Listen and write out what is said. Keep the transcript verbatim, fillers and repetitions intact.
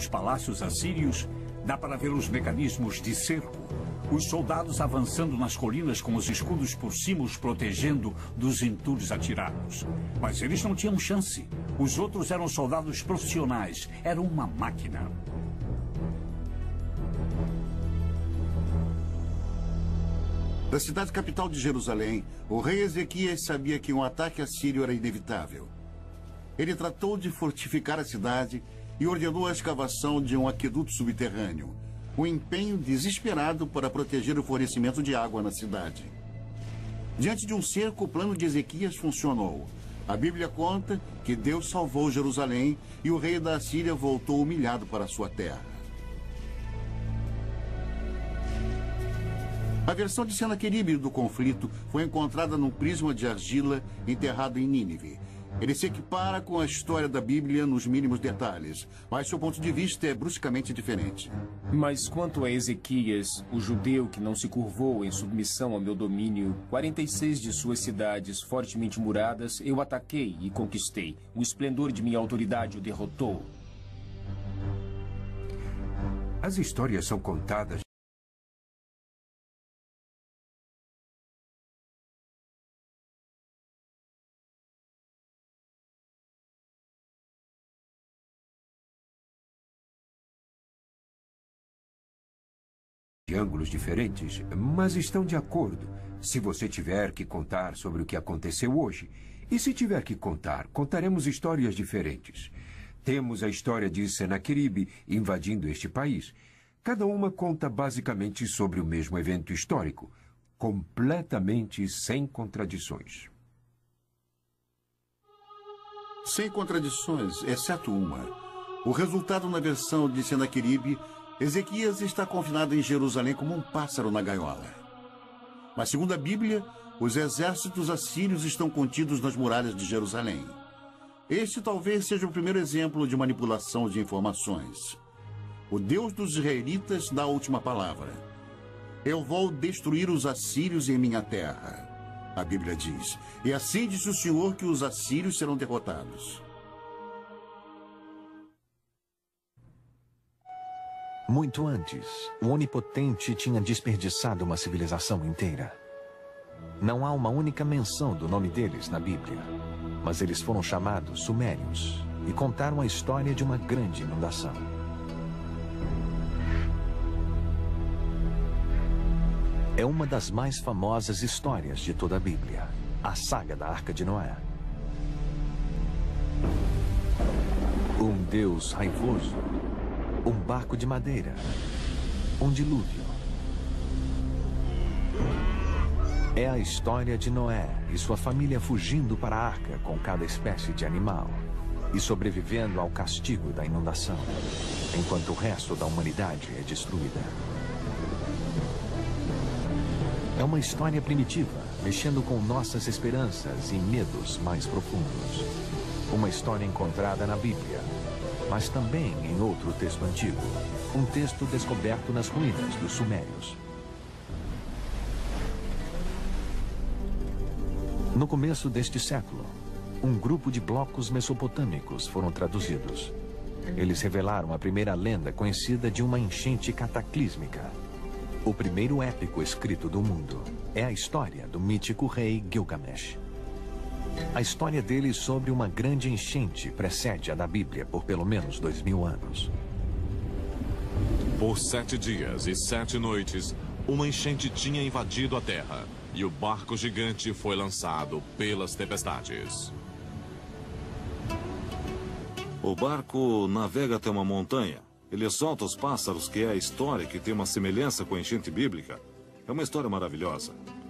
os palácios assírios, dá para ver os mecanismos de cerco. Os soldados avançando nas colinas com os escudos por cima, os protegendo dos entulhos atirados. Mas eles não tinham chance. Os outros eram soldados profissionais. Era uma máquina. Da cidade capital de Jerusalém, o rei Ezequias sabia que um ataque assírio era inevitável. Ele tratou de fortificar a cidade e ordenou a escavação de um aqueduto subterrâneo, um empenho desesperado para proteger o fornecimento de água na cidade. Diante de um cerco, o plano de Ezequias funcionou. A Bíblia conta que Deus salvou Jerusalém e o rei da Assíria voltou humilhado para sua terra. A versão de Senaqueribe do conflito foi encontrada num prisma de argila enterrado em Nínive. Ele se equipara com a história da Bíblia nos mínimos detalhes, mas seu ponto de vista é bruscamente diferente. Mas quanto a Ezequias, o judeu que não se curvou em submissão ao meu domínio, quarenta e seis de suas cidades fortemente muradas eu ataquei e conquistei. O esplendor de minha autoridade o derrotou. As histórias são contadas de ângulos diferentes, mas estão de acordo. Se você tiver que contar sobre o que aconteceu hoje, e se tiver que contar, contaremos histórias diferentes. Temos a história de Senaqueribe invadindo este país. Cada uma conta basicamente sobre o mesmo evento histórico, completamente sem contradições. Sem contradições, exceto uma. O resultado na versão de Senaqueribe, Ezequias está confinado em Jerusalém como um pássaro na gaiola. Mas, segundo a Bíblia, os exércitos assírios estão contidos nas muralhas de Jerusalém. Este talvez seja o primeiro exemplo de manipulação de informações. O Deus dos israelitas dá a última palavra. Eu vou destruir os assírios em minha terra, a Bíblia diz. E assim disse o Senhor que os assírios serão derrotados. Muito antes, o Onipotente tinha desperdiçado uma civilização inteira. Não há uma única menção do nome deles na Bíblia, mas eles foram chamados Sumérios e contaram a história de uma grande inundação. É uma das mais famosas histórias de toda a Bíblia, a saga da Arca de Noé. Um Deus raivoso, um barco de madeira, um dilúvio. É a história de Noé e sua família fugindo para a arca com cada espécie de animal e sobrevivendo ao castigo da inundação, enquanto o resto da humanidade é destruída. É uma história primitiva, mexendo com nossas esperanças e medos mais profundos. Uma história encontrada na Bíblia, mas também em outro texto antigo, um texto descoberto nas ruínas dos Sumérios. No começo deste século, um grupo de blocos mesopotâmicos foram traduzidos. Eles revelaram a primeira lenda conhecida de uma enchente cataclísmica. O primeiro épico escrito do mundo é a história do mítico rei Gilgamesh. A história dele sobre uma grande enchente precede a da Bíblia por pelo menos dois mil anos. Por sete dias e sete noites, uma enchente tinha invadido a terra e o barco gigante foi lançado pelas tempestades. O barco navega até uma montanha. Ele solta os pássaros, que é a história que tem uma semelhança com a enchente bíblica. É uma história maravilhosa.